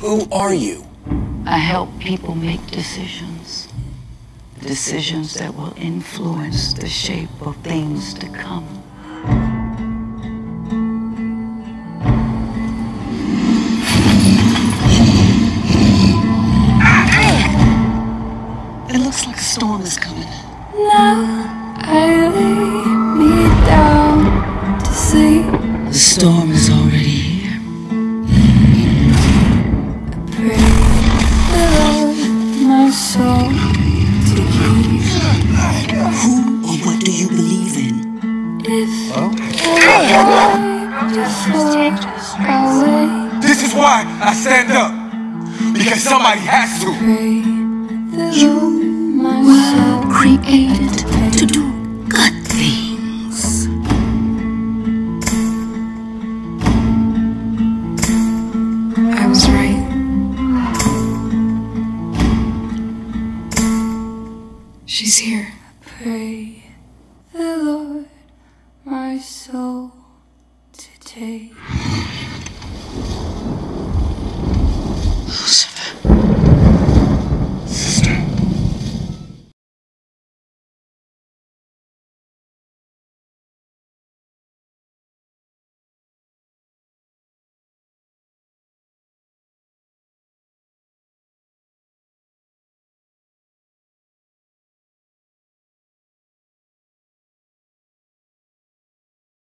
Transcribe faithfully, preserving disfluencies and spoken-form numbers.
Who are you? I help people make decisions. Decisions that will influence the shape of things to come. It looks like a storm is coming. Now I lay me down to sleep. The storm is already here. I pray the Lord my soul to keep. Who or what do you believe in? If I before away, This is why I stand up. Because somebody has to. pray the You Lord my were soul created to do good things. I was right. She's here. Pray the Lord my soul to take. Lucifer.